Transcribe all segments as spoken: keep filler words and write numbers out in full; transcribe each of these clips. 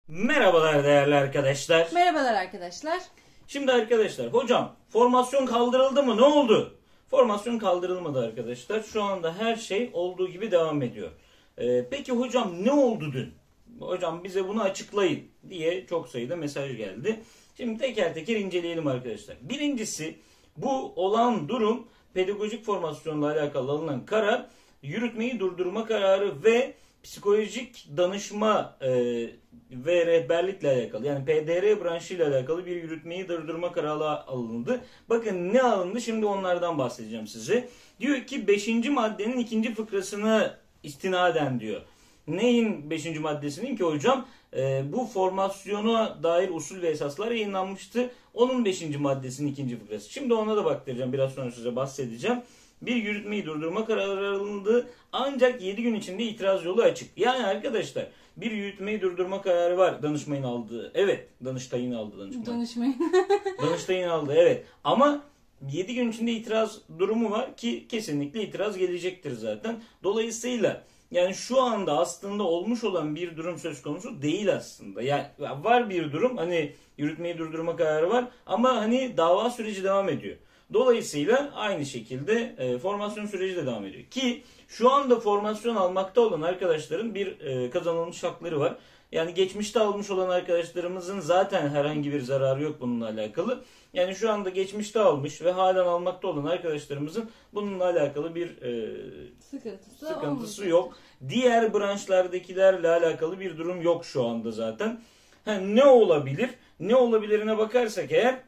Merhabalar değerli arkadaşlar. Merhabalar arkadaşlar. Şimdi arkadaşlar hocam formasyon kaldırıldı mı, ne oldu? Formasyon kaldırılmadı arkadaşlar. Şu anda her şey olduğu gibi devam ediyor. Ee, peki hocam ne oldu dün? Hocam bize bunu açıklayın diye çok sayıda mesaj geldi. Şimdi teker teker inceleyelim arkadaşlar. Birincisi, bu olan durum pedagojik formasyonla alakalı alınan karar, yürütmeyi durdurma kararı ve psikolojik danışma e, ve rehberlikle alakalı, yani P D R branşı ile alakalı bir yürütmeyi durdurma kararı alındı. Bakın ne alındı, şimdi onlardan bahsedeceğim size. Diyor ki beşinci maddenin ikinci fıkrasına istinaden diyor. Neyin beşinci maddesinin ki hocam? E, bu formasyona dair usul ve esaslar yayınlanmıştı. Onun beşinci maddesinin ikinci fıkrası. Şimdi ona da baktıracağım, biraz sonra size bahsedeceğim. Bir yürütmeyi durdurma kararı alındı ancak yedi gün içinde itiraz yolu açık. Yani arkadaşlar bir yürütmeyi durdurma kararı var Danışmay'ın aldığı. Evet, Danıştay'ın aldı Danışmay. Danışmayın. Danıştay'ın aldı, evet. Ama yedi gün içinde itiraz durumu var ki kesinlikle itiraz gelecektir zaten. Dolayısıyla yani şu anda aslında olmuş olan bir durum söz konusu değil aslında. Yani var bir durum, hani yürütmeyi durdurma kararı var ama hani dava süreci devam ediyor. Dolayısıyla aynı şekilde e, formasyon süreci de devam ediyor. Ki şu anda formasyon almakta olan arkadaşların bir e, kazanılmış hakları var. Yani geçmişte almış olan arkadaşlarımızın zaten herhangi bir zararı yok bununla alakalı. Yani şu anda geçmişte almış ve halen almakta olan arkadaşlarımızın bununla alakalı bir e, sıkıntısı, sıkıntısı yok. Diğer branşlardakilerle alakalı bir durum yok şu anda zaten. Ha, ne olabilir? Ne olabilirine bakarsak eğer...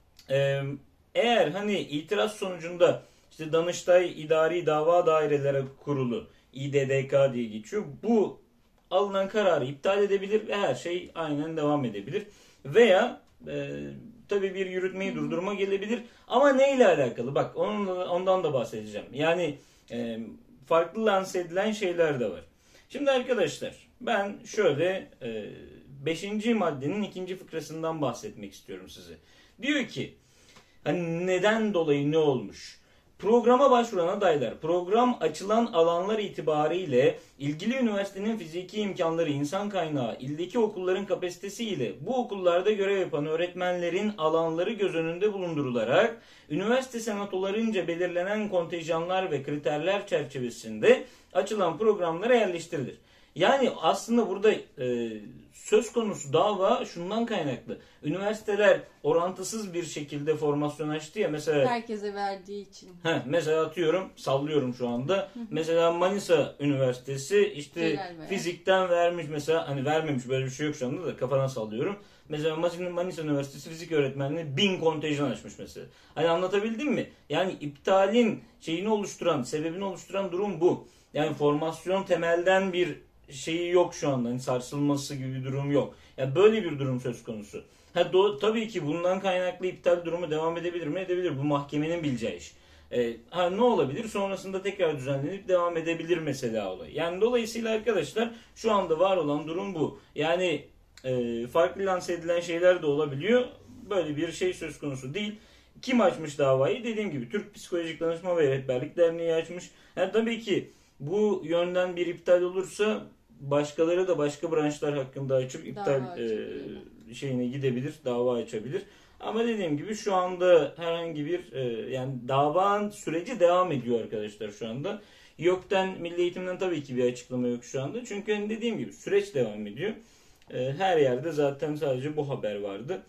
E, Eğer hani itiraz sonucunda işte Danıştay İdari Dava Daireleri Kurulu İ D D K diye geçiyor. Bu alınan kararı iptal edebilir ve her şey aynen devam edebilir. Veya e, tabii bir yürütmeyi durdurma gelebilir. Ama neyle alakalı? Bak onun, ondan da bahsedeceğim. Yani e, farklı lanse edilen şeyler de var. Şimdi arkadaşlar ben şöyle e, beşinci maddenin ikinci fıkrasından bahsetmek istiyorum size. Diyor ki hani neden dolayı ne olmuş? Programa başvuran adaylar program açılan alanlar itibariyle ilgili üniversitenin fiziki imkanları, insan kaynağı, ildeki okulların kapasitesi ile bu okullarda görev yapan öğretmenlerin alanları göz önünde bulundurularak üniversite senatolarınca belirlenen kontenjanlar ve kriterler çerçevesinde açılan programlara yerleştirilir. Yani aslında burada e, söz konusu dava şundan kaynaklı. Üniversiteler orantısız bir şekilde formasyon açtı ya mesela. Herkese verdiği için. Heh, mesela atıyorum, sallıyorum şu anda. Mesela Manisa Üniversitesi işte fizikten vermiş mesela, hani vermemiş, böyle bir şey yok şu anda da kafadan sallıyorum. Mesela Manisa Üniversitesi fizik öğretmenliği bin kontenjan açmış mesela. Hani anlatabildim mi? Yani iptalin şeyini oluşturan, sebebini oluşturan durum bu. Yani formasyon temelden bir şeyi yok şu anda. Hani sarsılması gibi bir durum yok. Yani böyle bir durum söz konusu. Ha, do- tabii ki bundan kaynaklı iptal durumu devam edebilir mi? Edebilir. Bu mahkemenin bileceği iş. Ee, ha, ne olabilir? Sonrasında tekrar düzenlenip devam edebilir mesela olay. Yani dolayısıyla arkadaşlar şu anda var olan durum bu. Yani e, farklı lanse edilen şeyler de olabiliyor. Böyle bir şey söz konusu değil. Kim açmış davayı? Dediğim gibi Türk Psikolojik Danışma ve Rehberlik Derneği açmış. Yani tabii ki bu yönden bir iptal olursa başkaları da başka branşlar hakkında açıp iptal e, şeyine gidebilir, dava açabilir. Ama dediğim gibi şu anda herhangi bir e, yani dava süreci devam ediyor arkadaşlar şu anda. YÖK'ten, Milli Eğitim'den tabii ki bir açıklama yok şu anda. Çünkü hani dediğim gibi süreç devam ediyor. E, her yerde zaten sadece bu haber vardı.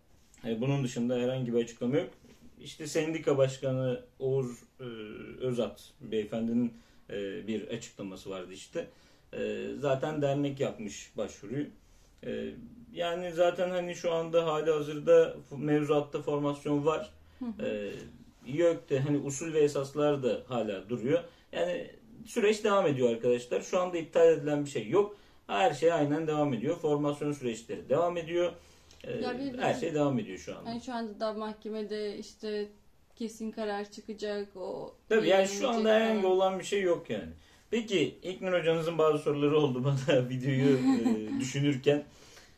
E, bunun dışında herhangi bir açıklama yok. İşte sendika başkanı Oğuz e, Özat beyefendinin e, bir açıklaması vardı işte. Zaten dernek yapmış başvuruyu. Yani zaten hani şu anda hali hazırda mevzuatta formasyon var. YÖK'te hani usul ve esaslar da hala duruyor. Yani süreç devam ediyor arkadaşlar. Şu anda iptal edilen bir şey yok. Her şey aynen devam ediyor. Formasyon süreçleri devam ediyor. Her şey devam ediyor şu anda. Yani şu anda da mahkemede işte kesin karar çıkacak. O tabii yani şu anda herhangi olan bir şey yok yani. Peki İlknur hocanızın bazı soruları oldu bana videoyu e, düşünürken.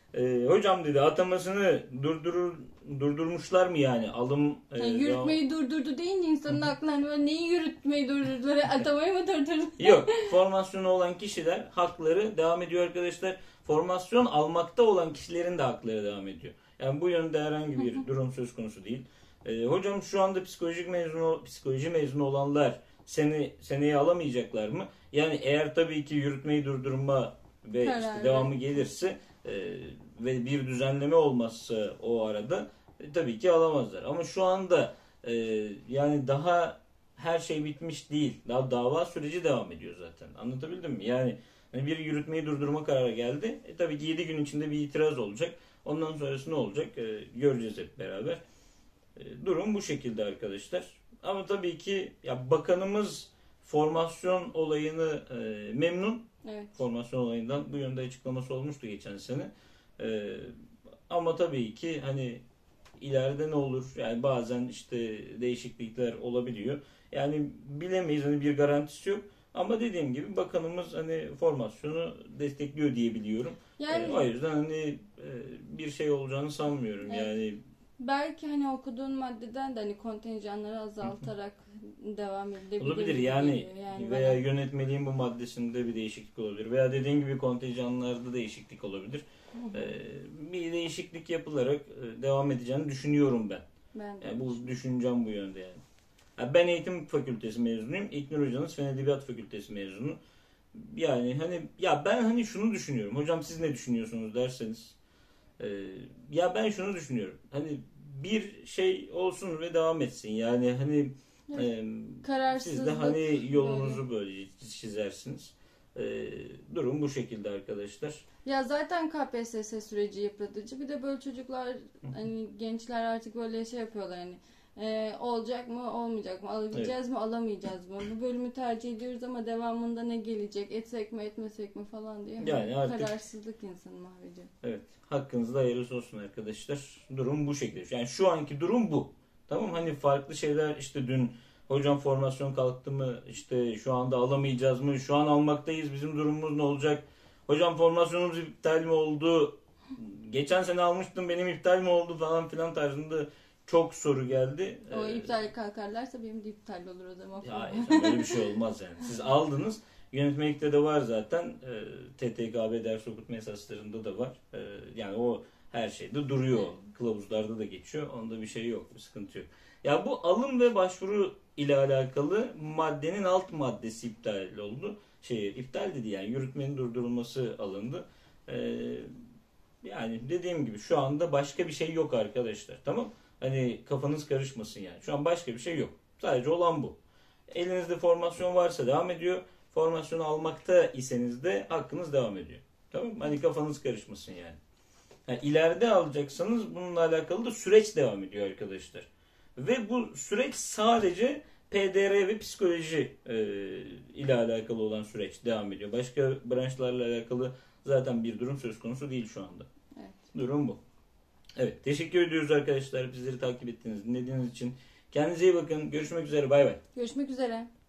E, hocam dedi atamasını durdurur, durdurmuşlar mı yani? Alım e, Yani yürütmeyi devam... durdurdu deyince insanın aklına hani böyle neyi yürütmeyi durdurdular? Atamayı mı durdurdu? Yok. Formasyonu olan kişiler hakları devam ediyor arkadaşlar. Formasyon almakta olan kişilerin de hakları devam ediyor. Yani bu yönde herhangi bir durum söz konusu değil. E, hocam şu anda psikolojik mezunu, psikoloji mezunu olanlar seni seneye alamayacaklar mı? Yani eğer tabii ki yürütmeyi durdurma ve işte devamı gelirse e, ve bir düzenleme olmazsa o arada e, tabii ki alamazlar. Ama şu anda e, yani daha her şey bitmiş değil. Daha dava süreci devam ediyor zaten. Anlatabildim mi? Yani hani bir yürütmeyi durdurma kararı geldi. E, tabii ki yedi gün içinde bir itiraz olacak. Ondan sonrası ne olacak? E, göreceğiz hep beraber. E, durum bu şekilde arkadaşlar. Ama tabii ki ya bakanımız formasyon olayını e, memnun. Evet. Formasyon olayından bu yönde açıklaması olmuştu geçen sene. E, ama tabii ki hani ileride ne olur? Yani bazen işte değişiklikler olabiliyor. Yani bilemeyiz, hani bir garantisi yok. Ama dediğim gibi bakanımız hani formasyonu destekliyor diye biliyorum. Yani, e, o yüzden hani e, bir şey olacağını sanmıyorum. Evet. Yani belki hani okuduğun maddeden de hani kontenjanları azaltarak devam edilebilir. Olabilir yani, yani veya bana... yönetmeliğin bu maddesinde bir değişiklik olabilir. Veya dediğin gibi kontenjanlarda değişiklik olabilir. Ee, bir değişiklik yapılarak devam edeceğini düşünüyorum ben. Ben de. Yani bu düşüncem bu yönde yani. yani. Ben eğitim fakültesi mezunuyum. İlknur Hoca'nız Fen Edebiyat Fakültesi mezunu. Yani hani ya ben hani şunu düşünüyorum. Hocam siz ne düşünüyorsunuz derseniz. Ee, ya ben şunu düşünüyorum. Hani bir şey olsun ve devam etsin. Yani hani e, siz de hani yolunuzu böyle, böyle çizersiniz. Ee, durum bu şekilde arkadaşlar. Ya zaten K P S S süreci yıpratıcı. Bir de böyle çocuklar hani gençler artık böyle şey yapıyorlar hani e, olacak mı olmayacak mı alabileceğiz evet. mi alamayacağız mı bu bölümü tercih ediyoruz ama devamında ne gelecek etsek mi etmesek mi falan diye yani artık, kararsızlık insanı mahvediyor. Evet, hakkınızda hayırlısı olsun arkadaşlar. Durum bu şekilde. Yani şu anki durum bu. Tamam, hani farklı şeyler işte dün hocam formasyon kalktı mı, işte şu anda alamayacağız mı, şu an almaktayız, bizim durumumuz ne olacak, hocam formasyonumuz iptal mi oldu, geçen sene almıştım benim iptal mi oldu falan filan tarzında çok soru geldi. O ee, iptal kalkarlarsa benim de iptal olur o zaman. Ya böyle bir şey olmaz yani. Siz aldınız. Yönetmelikte de var zaten. E, T T K B ders okutma esaslarında da var. E, yani o her şeyde duruyor. Kılavuzlarda da geçiyor. Onda bir şey yok. Bir sıkıntı yok. Ya bu alım ve başvuru ile alakalı maddenin alt maddesi iptal oldu. Şey iptal dedi yani. Yürütmenin durdurulması alındı. E, yani dediğim gibi şu anda başka bir şey yok arkadaşlar. Tamam. Hani kafanız karışmasın yani. Şu an başka bir şey yok. Sadece olan bu. Elinizde formasyon varsa devam ediyor. Formasyonu almakta iseniz de hakkınız devam ediyor. Tamam mı? Hani kafanız karışmasın yani. yani. İleride alacaksanız bununla alakalı da süreç devam ediyor arkadaşlar. Ve bu süreç sadece P D R ve psikoloji e, ile alakalı olan süreç devam ediyor. Başka branşlarla alakalı zaten bir durum söz konusu değil şu anda. Evet. Durum bu. Evet, teşekkür ediyoruz arkadaşlar bizleri takip ettiğiniz, dinlediğiniz için. Kendinize iyi bakın. Görüşmek üzere. Bay bay. Görüşmek üzere.